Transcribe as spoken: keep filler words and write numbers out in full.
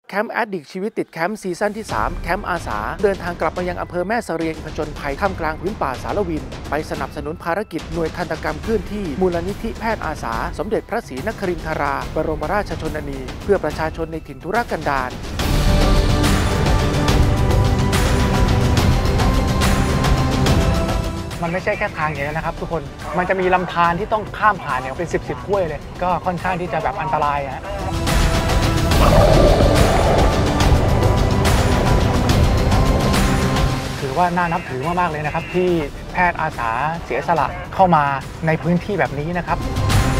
แคมป์แอดดิกชีวิตติดแคมป์ซีซั่นที่สามแคมป์อาสาเดินทางกลับมายังอำเภอแม่เสรียงผจญภัยท่ามกลางพื้นป่าสารวินไปสนับสนุนภารกิจหน่วยทันตกรรมเคลื่อนที่มูลนิธิแพทย์อาสาสมเด็จพระศรีนครินทราบรมราชชนนีเพื่อประชาชนในถิ่นทุรกันดารมันไม่ใช่แค่ทางอย่างนี้นะครับทุกคนมันจะมีลำธารที่ต้องข้ามผ่านเนี่ยเป็นสิบสิบห้วยเลยก็ค่อนข้างที่จะแบบอันตรายนะถือว่าน่านับถือมากๆเลยนะครับที่แพทย์อาสาเสียสละเข้ามาในพื้นที่แบบนี้นะครับ